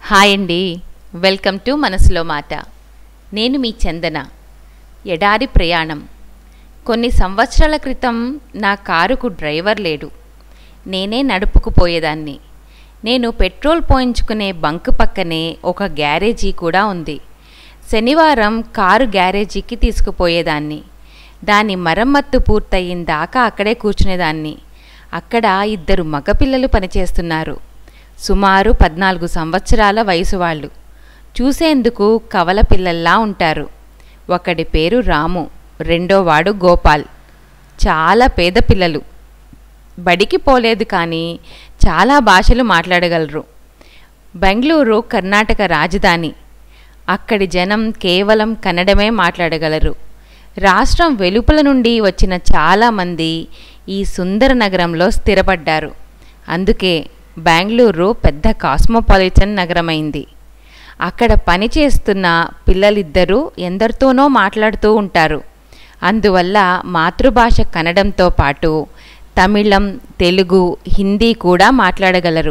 Hi అండి, welcome to మనసులో మాట. నేను మీ చందన. ఎడారి ప్రయాణం. కొన్ని సంవత్సరాల క్రితం నా కారుకు డ్రైవర్ లేడు. నేనే నడుపుకుపోయేదాన్ని. నేను పెట్రోల్ పోయించుకునే బంక్ పక్కనే ఒక గ్యారేజీ కూడా ఉంది. శనివారం కారు గ్యారేజీకి తీసుకుపోయేదాన్ని. దాని మరమ్మత్తు పూర్తయిందాకా అక్కడే కూర్చునేదాన్ని. అక్కడ 2 మగపిల్లలు పనిచేస్తున్నారు. సుమారు 14 సంవత్సరాల వయసు వాళ్ళు. చూసేందుకు కవల పిల్లల్లా ఉంటారు. ఒకడి పేరు రాము, రెండోవాడు గోపాల్. చాలా పేద పిల్లలు. బడికి పోలేదు కానీ చాలా భాషలు మాట్లాడగలరు. బెంగళూరు కర్ణాటక రాజధాని. అక్కడి జనం కేవలం కన్నడమే మాట్లాడగలరు. రాష్ట్రం వెలుపల నుండి వచ్చిన చాలామంది ఈ సుందర నగరంలో స్థిరపడ్డారు. అందుకే బెంగళూరు పెద్ద కాస్మోపాలిటన్ నగరమైంది. అక్కడ పనిచేస్తున్న పిల్లలిద్దరూ ఎందరితోనో మాట్లాడుతూ ఉంటారు. అందువల్ల మాతృభాష కన్నడంతో పాటు తమిళం, తెలుగు, హిందీ కూడా మాట్లాడగలరు.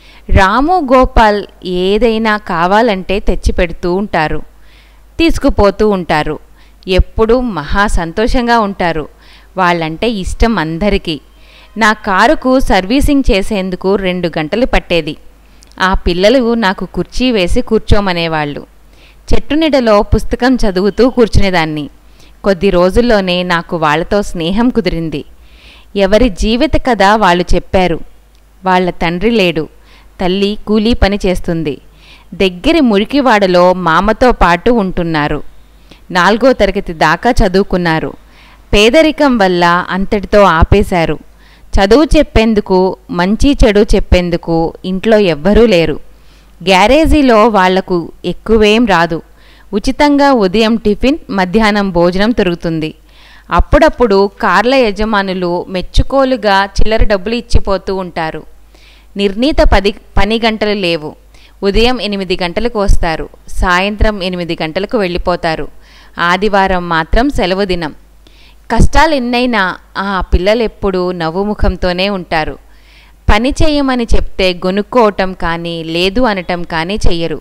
రాము, గోపాల్ ఏదైనా కావాలంటే తెచ్చిపెడుతూ ఉంటారు, తీసుకుపోతూ ఉంటారు. ఎప్పుడూ మహా సంతోషంగా ఉంటారు. వాళ్ళంటే ఇష్టం అందరికీ. నా కారుకు సర్వీసింగ్ చేసేందుకు 2 గంటలు పట్టేది. ఆ పిల్లలు నాకు కుర్చీ వేసి కూర్చోమనేవాళ్ళు. చెట్టు నీడలో పుస్తకం చదువుతూ కూర్చునేదాన్ని. కొద్ది రోజుల్లోనే నాకు వాళ్లతో స్నేహం కుదిరింది. ఎవరి జీవిత కథ వాళ్ళు చెప్పారు. వాళ్ళ తండ్రి లేడు, తల్లి కూలీ పని చేస్తుంది. దగ్గరి మురికివాడలో మామతో పాటు ఉంటున్నారు. 4వ తరగతి దాకా చదువుకున్నారు. పేదరికం వల్ల అంతటితో ఆపేశారు. చదువు చెప్పేందుకు, మంచి చెడు చెప్పేందుకు ఇంట్లో ఎవ్వరూ లేరు. గ్యారేజీలో వాళ్లకు ఎక్కువేం రాదు. ఉచితంగా ఉదయం టిఫిన్, మధ్యాహ్నం భోజనం దొరుకుతుంది. అప్పుడప్పుడు కార్ల యజమానులు మెచ్చుకోలుగా చిల్లర డబ్బులు ఇచ్చిపోతూ ఉంటారు. నిర్ణీత పని గంటలు లేవు. ఉదయం 8 గంటలకు వస్తారు, సాయంత్రం 8 గంటలకు వెళ్ళిపోతారు. ఆదివారం మాత్రం సెలవు దినం. కష్టాలు ఎన్నైనా ఆ పిల్లలెప్పుడూ నవ్వుముఖంతోనే ఉంటారు. పని చేయమని చెప్తే గొనుక్కోవటం కానీ, లేదు అనటం కానీ చెయ్యరు.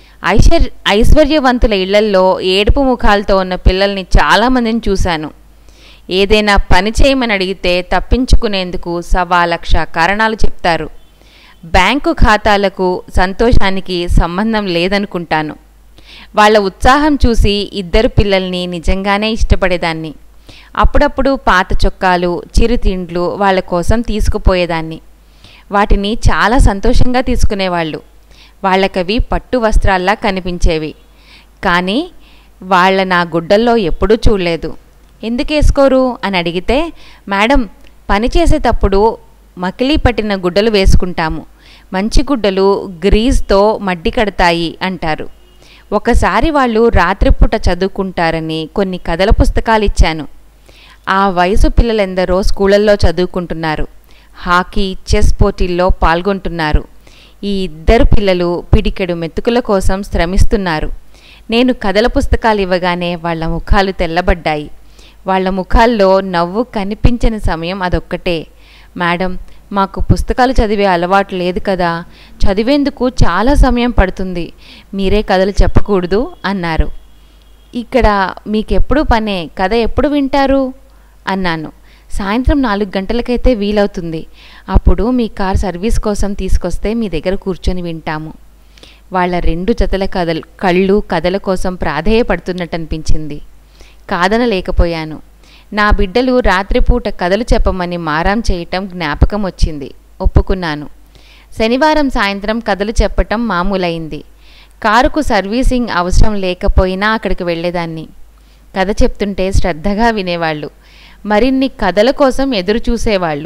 ఐశ్వర్యవంతుల ఇళ్లల్లో ఏడుపు ముఖాలతో ఉన్న పిల్లల్ని చాలామందిని చూశాను. ఏదైనా పని చేయమని అడిగితే తప్పించుకునేందుకు 1,00,000 కారణాలు చెప్తారు. బ్యాంకు ఖాతాలకు, సంతోషానికి సంబంధం లేదనుకుంటాను. వాళ్ళ ఉత్సాహం చూసి 2 పిల్లల్ని నిజంగానే ఇష్టపడేదాన్ని. అప్పుడప్పుడు పాత చొక్కాలు, చిరుతిండ్లు వాళ్ళ కోసం తీసుకుపోయేదాన్ని. వాటిని చాలా సంతోషంగా తీసుకునేవాళ్ళు. వాళ్ళకవి పట్టు వస్త్రాల్లా కనిపించేవి. కానీ వాళ్ళ నా గుడ్డల్లో ఎప్పుడూ చూడలేదు. ఎందుకేసుకోరు అని అడిగితే, మేడం, పని చేసేటప్పుడు మకిలీ పట్టిన గుడ్డలు వేసుకుంటాము. మంచి గుడ్డలు గ్రీజ్తో మడ్డి కడతాయి అంటారు. ఒకసారి వాళ్ళు రాత్రిపూట చదువుకుంటారని కొన్ని కథల పుస్తకాలు ఇచ్చాను. ఆ వయసు పిల్లలెందరో స్కూళ్ళల్లో చదువుకుంటున్నారు. హాకీ, చెస్ పోటీల్లో పాల్గొంటున్నారు. ఈ 2 పిల్లలు పిడికెడు మెతుకుల కోసం శ్రమిస్తున్నారు. నేను కథల పుస్తకాలు ఇవ్వగానే వాళ్ళ ముఖాలు తెల్లబడ్డాయి. వాళ్ళ ముఖాల్లో నవ్వు కనిపించని సమయం అదొక్కటే. మేడం, మాకు పుస్తకాలు చదివే అలవాటు లేదు కదా, చదివేందుకు చాలా సమయం పడుతుంది, మీరే కథలు చెప్పకూడదు అన్నారు. ఇక్కడ మీకెప్పుడు పనే, కథ ఎప్పుడు వింటారు అన్నాను. సాయంత్రం 4 గంటలకైతే వీలవుతుంది. అప్పుడు మీ కార్ సర్వీస్ కోసం తీసుకొస్తే మీ దగ్గర కూర్చొని వింటాము. వాళ్ళ 2 జతల కళ్ళు కథల కోసం ప్రాధేయపడుతున్నట్టు అనిపించింది. కాదనలేకపోయాను. నా బిడ్డలు రాత్రిపూట కథలు చెప్పమని మారాం చేయటం జ్ఞాపకం వచ్చింది. ఒప్పుకున్నాను. శనివారం సాయంత్రం కథలు చెప్పటం మామూలైంది. కారుకు సర్వీసింగ్ అవసరం లేకపోయినా అక్కడికి వెళ్ళేదాన్ని. కథ చెప్తుంటే శ్రద్ధగా వినేవాళ్ళు. మరిన్ని కథల కోసం ఎదురు చూసేవాళ్ళు.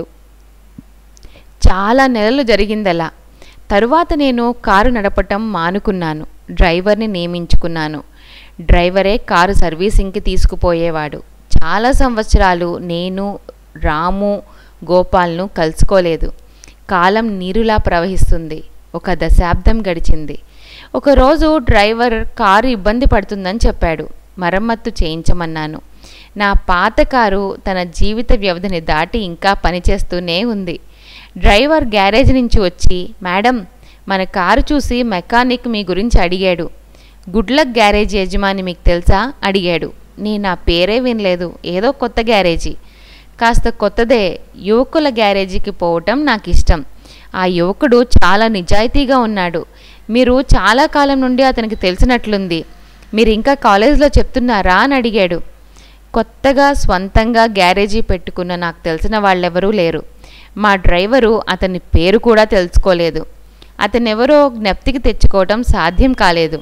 చాలా నెలలు జరిగిందలా. తరువాత నేను కారు నడపటం మానుకున్నాను. డ్రైవర్ని నియమించుకున్నాను. డ్రైవరే కారు సర్వీసింగ్కి తీసుకుపోయేవాడు. చాలా సంవత్సరాలు నేను రాము, గోపాల్ను కలుసుకోలేదు. కాలం నీరులా ప్రవహిస్తుంది. 1 దశాబ్దం గడిచింది. ఒకరోజు డ్రైవర్ కారు ఇబ్బంది పడుతుందని చెప్పాడు. మరమ్మత్తు చేయించమన్నాను. నా పాత కారు తన జీవిత వ్యవధిని దాటి ఇంకా పనిచేస్తూనే ఉంది. డ్రైవర్ గ్యారేజ్ నుంచి వచ్చి, మేడం, మన కారు చూసి మెకానిక్ మీ గురించి అడిగాడు. గుడ్ లక్ గ్యారేజ్ యజమాని మీకు తెలుసా అడిగాడు. నేను ఆ పేరే వినలేదు, ఏదో కొత్త గ్యారేజీ. కాస్త కొత్తదే. యువకుల గ్యారేజీకి పోవటం నాకు ఇష్టం. ఆ యువకుడు చాలా నిజాయితీగా ఉన్నాడు. మీరు చాలా కాలం నుండి అతనికి తెలిసినట్లుంది. మీరు ఇంకా కాలేజీలో చెప్తున్నారా అని అడిగాడు. కొత్తగా స్వంతంగా గ్యారేజీ పెట్టుకున్న నాకు తెలిసిన వాళ్ళెవరూ లేరు. మా డ్రైవరు అతని పేరు కూడా తెలుసుకోలేదు. అతనెవరో జ్ఞప్తికి తెచ్చుకోవటం సాధ్యం కాలేదు.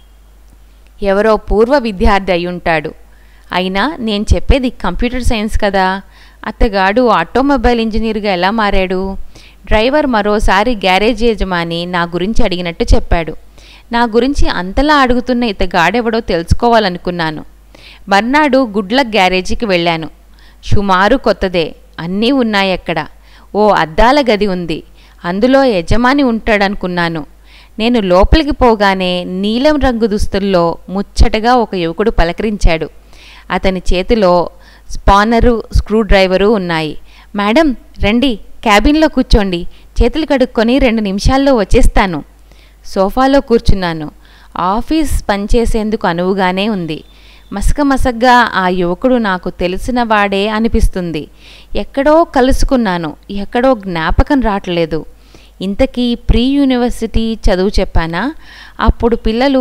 ఎవరో పూర్వ విద్యార్థి అయి ఉంటాడు. అయినా నేను చెప్పేది కంప్యూటర్ సైన్స్ కదా. అతగాడు ఆటోమొబైల్ ఇంజనీర్గా ఎలా మారాడు? డ్రైవర్ మరోసారి గ్యారేజ్ యజమాని నా గురించి అడిగినట్టు చెప్పాడు. నా గురించి అంతలా అడుగుతున్న ఇతగాడెవడో తెలుసుకోవాలనుకున్నాను. మర్నాడు గుడ్ లక్ గ్యారేజీకి వెళ్ళాను. సుమారు కొత్తదే. అన్నీ ఉన్నాయక్కడ. ఓ అద్దాల గది ఉంది. అందులో యజమాని ఉంటాడనుకున్నాను. నేను లోపలికి పోగానే నీలం రంగు దుస్తుల్లో ముచ్చటగా ఒక యువకుడు పలకరించాడు. అతని చేతిలో స్పానరు, స్క్రూ డ్రైవరు ఉన్నాయి. మేడం రండి, క్యాబిన్లో కూర్చోండి. చేతులు కడుక్కొని 2 నిమిషాల్లో వచ్చేస్తాను. సోఫాలో కూర్చున్నాను. ఆఫీస్ పనిచేసేందుకు అనువుగానే ఉంది. మసకమసగ్గా ఆ యువకుడు నాకు తెలిసిన వాడే అనిపిస్తుంది. ఎక్కడో కలుసుకున్నాను, ఎక్కడో జ్ఞాపకం రావట్లేదు. ఇంతకీ ప్రీ యూనివర్సిటీ చదువు చెప్పానా? అప్పుడు పిల్లలు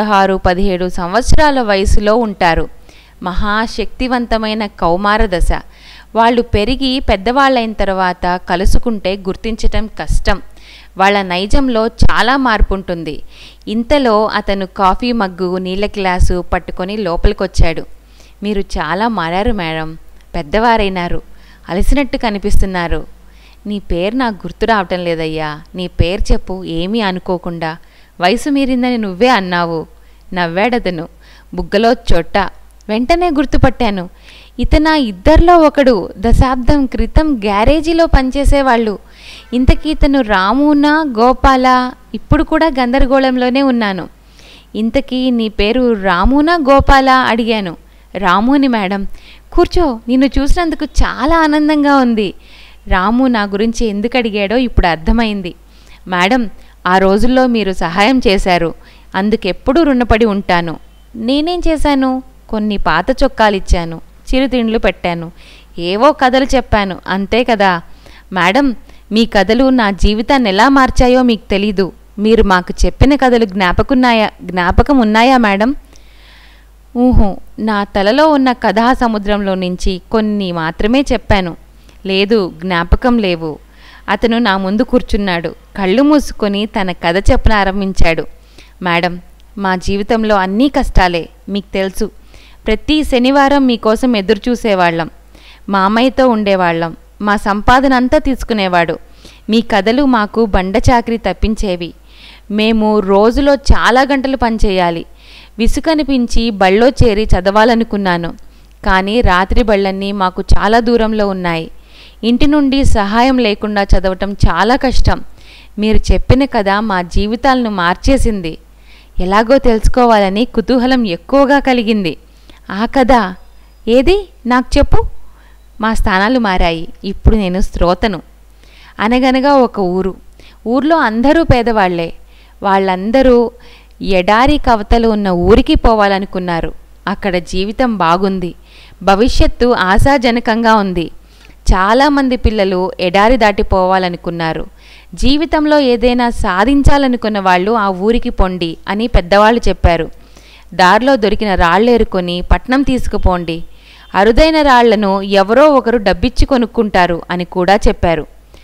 16-17 సంవత్సరాల వయసులో ఉంటారు. మహాశక్తివంతమైన కౌమార దశ. వాళ్ళు పెరిగి పెద్దవాళ్ళైన తర్వాత కలుసుకుంటే గుర్తించటం కష్టం. వాళ్ళ నైజంలో చాలా మార్పు ఉంటుంది. ఇంతలో అతను కాఫీ మగ్గు, నీళ్ళ గ్లాసు పట్టుకొని లోపలికొచ్చాడు. మీరు చాలా మారారు మేడం, పెద్దవారైనారు, అలసినట్టు కనిపిస్తున్నారు. నీ పేరు నాకు గుర్తు రావటం లేదయ్యా. నీ పేరు చెప్పు, ఏమీ అనుకోకుండా. వయసు మీరిందని నువ్వే అన్నావు. నవ్వాడతను. బుగ్గలో చొట్ట. వెంటనే గుర్తుపట్టాను. ఇతనా ఇద్దరిలో ఒకడు. దశాబ్దం క్రితం గ్యారేజీలో పనిచేసేవాళ్ళు. ఇంతకీ ఇతను రామునా గోపాలా? ఇప్పుడు కూడా గందరగోళంలోనే ఉన్నాను. ఇంతకీ నీ పేరు రామునా గోపాలా అడిగాను. రాముని మేడం. కూర్చో, నిన్ను చూసినందుకు చాలా ఆనందంగా ఉంది. రాము నా గురించి ఎందుకు అడిగాడో ఇప్పుడు అర్థమైంది. మేడం, ఆ రోజుల్లో మీరు సహాయం చేశారు. అందుకెప్పుడూ రుణపడి ఉంటాను. నేనేం చేశాను? కొన్ని పాత చొక్కాలిచ్చాను, చిరుతిండ్లు పెట్టాను, ఏవో కథలు చెప్పాను, అంతే కదా. మేడం, మీ కథలు నా జీవితాన్ని ఎలా మార్చాయో మీకు తెలీదు. మీరు మాకు చెప్పిన కథలు జ్ఞాపకం ఉన్నాయా మేడం? ఊహు, నా తలలో ఉన్న కథా సముద్రంలో నుంచి కొన్ని మాత్రమే చెప్పాను. లేదు, జ్ఞాపకం లేవు. అతను నా ముందు కూర్చున్నాడు. కళ్ళు మూసుకొని తన కథ చెప్పనారంభించాడు. మేడం, మా జీవితంలో అన్నీ కష్టాలే, మీకు తెలుసు. ప్రతి శనివారం మీకోసం ఎదురు చూసేవాళ్ళం. మామయ్యతో ఉండేవాళ్ళం. మా సంపాదన అంతా తీసుకునేవాడు. మీ కథలు మాకు బండ చాకరీ తప్పించేవి. మేము రోజులో చాలా గంటలు పనిచేయాలి. విసుకనిపించి బళ్ళో చేరి చదవాలనుకున్నాను. కానీ రాత్రి బళ్ళన్నీ మాకు చాలా దూరంలో ఉన్నాయి. ఇంటి నుండి సహాయం లేకుండా చదవటం చాలా కష్టం. మీరు చెప్పిన కథ మా జీవితాలను మార్చేసింది. ఎలాగో తెలుసుకోవాలని కుతూహలం ఎక్కువగా కలిగింది. ఆ కథ ఏది? నాకు చెప్పు. మా స్థానాలు మారాయి. ఇప్పుడు నేను శ్రోతను. అనగనగా ఒక ఊర్లో అందరూ పేదవాళ్లే. వాళ్ళందరూ ఎడారి కవతలు ఉన్న ఊరికి పోవాలనుకున్నారు. అక్కడ జీవితం బాగుంది. భవిష్యత్తు ఆశాజనకంగా ఉంది. చాలామంది పిల్లలు ఎడారి దాటిపోవాలనుకున్నారు. జీవితంలో ఏదైనా సాధించాలనుకున్న వాళ్ళు ఆ ఊరికి పొండి అని పెద్దవాళ్ళు చెప్పారు. దారిలో దొరికిన రాళ్ళేరుకొని పట్నం తీసుకుపోండి. అరుదైన రాళ్లను ఎవరో ఒకరు డబ్బిచ్చి కొనుక్కుంటారు అని కూడా చెప్పారు.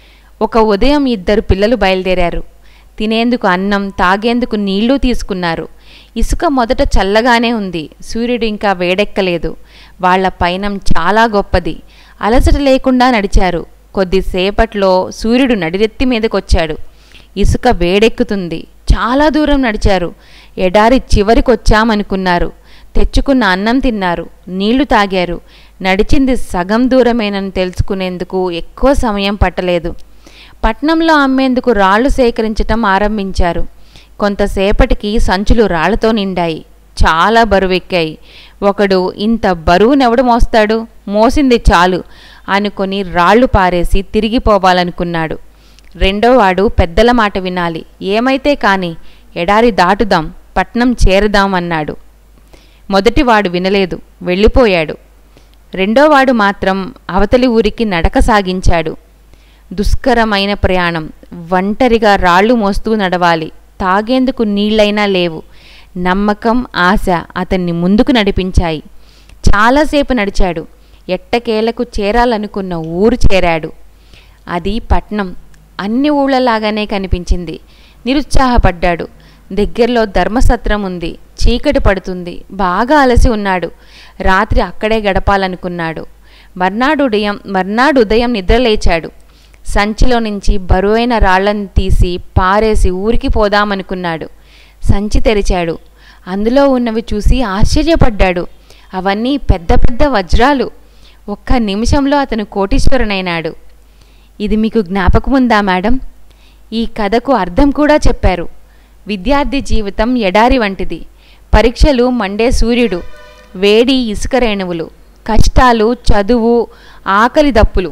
ఒక ఉదయం 2 పిల్లలు బయలుదేరారు. తినేందుకు అన్నం, తాగేందుకు నీళ్లు తీసుకున్నారు. ఇసుక మొదట చల్లగానే ఉంది. సూర్యుడు ఇంకా వేడెక్కలేదు. వాళ్ల పయనం చాలా గొప్పది. అలసట లేకుండా నడిచారు. కొద్దిసేపట్లో సూర్యుడు నడిరెత్తి మీదకొచ్చాడు. ఇసుక వేడెక్కుతుంది. చాలా దూరం నడిచారు. ఎడారి చివరికొచ్చామనుకున్నారు. తెచ్చుకున్న అన్నం తిన్నారు, నీళ్లు తాగారు. నడిచింది సగం దూరమేనని తెలుసుకునేందుకు ఎక్కువ సమయం పట్టలేదు. పట్నంలో అమ్మేందుకు రాళ్లు సేకరించటం ఆరంభించారు. కొంతసేపటికి సంచులు రాళ్లతో నిండాయి. చాలా బరువెక్కాయి. ఒకడు, ఇంత బరువునెవడు మోస్తాడు, మోసింది చాలు అనుకొని రాళ్లు పారేసి తిరిగిపోవాలనుకున్నాడు. రెండోవాడు పెద్దల మాట వినాలి, ఏమైతే కాని ఎడారి దాటుదాం, పట్నం చేరదాం అన్నాడు. మొదటివాడు వినలేదు, వెళ్ళిపోయాడు. రెండోవాడు మాత్రం అవతలి ఊరికి నడక సాగించాడు. దుష్కరమైన ప్రయాణం, ఒంటరిగా రాళ్లు మోస్తూ నడవాలి, తాగేందుకు నీళ్లైనా లేవు. నమ్మకం, ఆశ అతన్ని ముందుకు నడిపించాయి. చాలాసేపు నడిచాడు. ఎట్టకేలకు చేరాలనుకున్న ఊరు చేరాడు. అది పట్నం. అన్ని ఊళ్ళలాగానే కనిపించింది. నిరుత్సాహపడ్డాడు. దగ్గరలో ధర్మసత్రం ఉంది. చీకటి పడుతుంది. బాగా అలసి ఉన్నాడు. రాత్రి అక్కడే గడపాలనుకున్నాడు. మర్నాడు ఉదయం నిద్రలేచాడు. సంచిలో నుంచి బరువైన రాళ్లను తీసి పారేసి ఊరికి పోదామనుకున్నాడు. సంచి తెరిచాడు. అందులో ఉన్నవి చూసి ఆశ్చర్యపడ్డాడు. అవన్నీ పెద్ద పెద్ద వజ్రాలు. ఒక్క నిమిషంలో అతను కోటీశ్వరునైనాడు. ఇది మీకు జ్ఞాపకముందా మేడం? ఈ కథకు అర్థం కూడా చెప్పారు. విద్యార్థి జీవితం ఎడారి వంటిది. పరీక్షలు మండే సూర్యుడు, వేడి ఇసుక రేణువులు, కష్టాలు, చదువు, ఆకలి దప్పులు.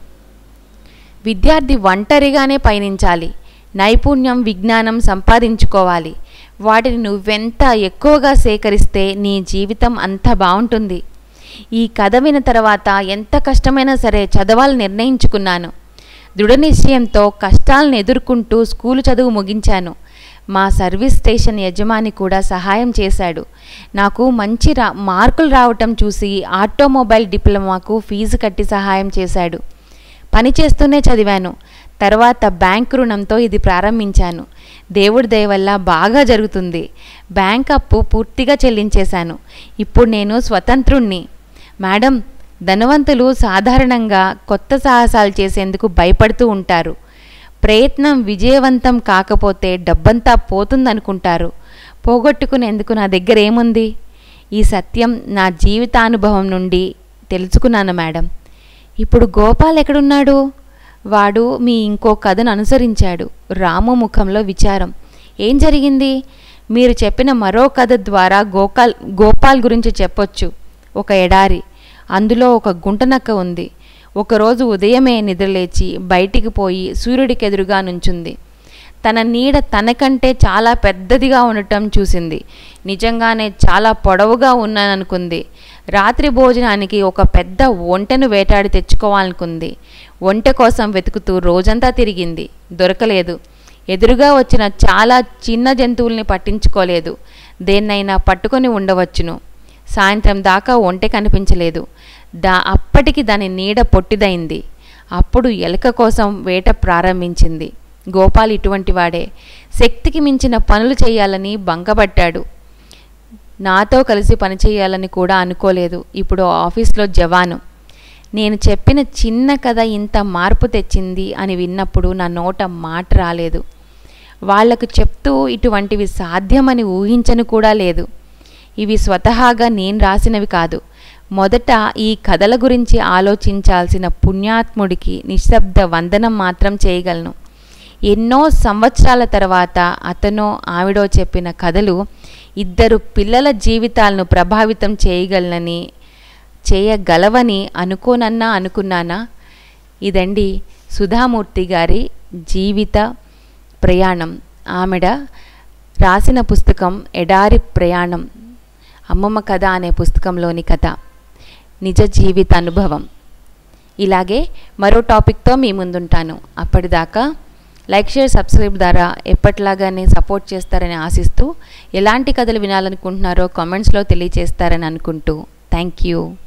విద్యార్థి ఒంటరిగానే పయనించాలి. నైపుణ్యం, విజ్ఞానం సంపాదించుకోవాలి. వాటిని నువ్వెంత ఎక్కువగా సేకరిస్తే నీ జీవితం అంత బాగుంటుంది. ఈ కథ విన్న తర్వాత ఎంత కష్టమైనా సరే చదవాలని నిర్ణయించుకున్నాను. దృఢ నిశ్చయంతో కష్టాలను ఎదుర్కొంటూ స్కూలు చదువు ముగించాను. మా సర్వీస్ స్టేషన్ యజమాని కూడా సహాయం చేశాడు. నాకు మంచి మార్కులు రావటం చూసి ఆటోమొబైల్ డిప్లొమాకు ఫీజు కట్టి సహాయం చేశాడు. పని చేస్తూనే చదివాను. తర్వాత బ్యాంకు రుణంతో ఇది ప్రారంభించాను. దేవుడి దయ వల్ల బాగా జరుగుతుంది. బ్యాంక్ అప్పు పూర్తిగా చెల్లించేశాను. ఇప్పుడు నేను స్వతంత్రుణ్ణి. మేడం, ధనవంతులు సాధారణంగా కొత్త సాహసాలు చేసేందుకు భయపడుతూ ఉంటారు. ప్రయత్నం విజయవంతం కాకపోతే డబ్బంతా పోతుందనుకుంటారు. పోగొట్టుకునేందుకు నా దగ్గర ఏముంది? ఈ సత్యం నా జీవితానుభవం నుండి తెలుసుకున్నాను మేడం. ఇప్పుడు గోపాల్ ఎక్కడున్నాడు? వాడు మీ ఇంకో కథను అనుసరించాడు. రాము ముఖంలో విచారం. ఏం జరిగింది? మీరు చెప్పిన మరో కథ ద్వారా గోపాల్ గురించి చెప్పొచ్చు. ఒక ఎడారి, అందులో ఒక గుంటనక్క ఉంది. ఒకరోజు ఉదయమే నిద్రలేచి బయటికి పోయి సూర్యుడికెదురుగా నుంచుంది. తన నీడ తనకంటే చాలా పెద్దదిగా ఉండటం చూసింది. నిజంగానే చాలా పొడవుగా ఉన్నాననుకుంది. రాత్రి భోజనానికి ఒక పెద్ద ఒంటెను వేటాడి తెచ్చుకోవాలనుకుంది. ఒంటె కోసం వెతుకుతూ రోజంతా తిరిగింది. దొరకలేదు. ఎదురుగా వచ్చిన చాలా చిన్న జంతువుల్ని పట్టించుకోలేదు. దేన్నైనా పట్టుకొని ఉండవచ్చును. సాయంత్రం దాకా ఒంటె కనిపించలేదు. అప్పటికి దాని నీడ పొట్టిదైంది. అప్పుడు ఎలుక కోసం వేట ప్రారంభించింది. గోపాల్ ఇటువంటి వాడే. శక్తికి మించిన పనులు చేయాలని బంగపట్టాడు. నాతో కలిసి పనిచేయాలని కూడా అనుకోలేదు. ఇప్పుడు ఆఫీస్లో జవాను. నేను చెప్పిన చిన్న కథ ఇంత మార్పు తెచ్చింది అని విన్నప్పుడు నా నోట మాట రాలేదు. వాళ్లకు చెప్తూ ఇటువంటివి సాధ్యమని ఊహించను కూడా లేదు. ఇవి స్వతహాగా నేను రాసినవి కాదు. మొదట ఈ కథల గురించి ఆలోచించాల్సిన పుణ్యాత్ముడికి నిశ్శబ్ద వందనం మాత్రం చేయగలను. ఎన్నో సంవత్సరాల తర్వాత అతనో ఆవిడో చెప్పిన కథలు ఇద్దరు పిల్లల జీవితాలను ప్రభావితం చేయగలవని అనుకున్నానా? ఇదండి సుధామూర్తి గారి జీవిత ప్రయాణం. ఆమెడ రాసిన పుస్తకం ఎడారి ప్రయాణం, అమ్మమ్మ కథ అనే పుస్తకంలోని కథ, నిజ జీవిత అనుభవం. ఇలాగే మరో టాపిక్తో మీ ముందుంటాను. అప్పటిదాకా లైక్, షేర్, సబ్స్క్రైబ్ ద్వారా ఎప్పటిలాగానే సపోర్ట్ చేస్తారని ఆశిస్తూ, ఎలాంటి కథలు వినాలనుకుంటున్నారో కామెంట్స్లో తెలియజేస్తారని అనుకుంటూ థ్యాంక్ యూ.